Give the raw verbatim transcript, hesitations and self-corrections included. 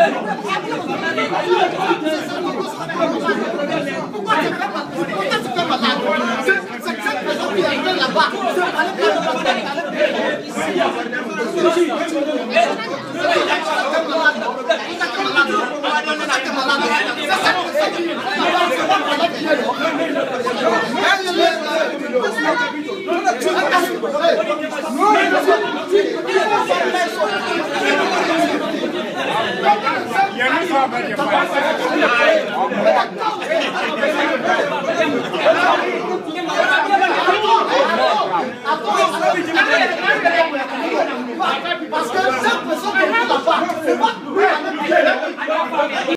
Pourquoi tu fais malade? Pourquoi tu fais malade? C'est cette personne qui est là-bas. Il y a une femme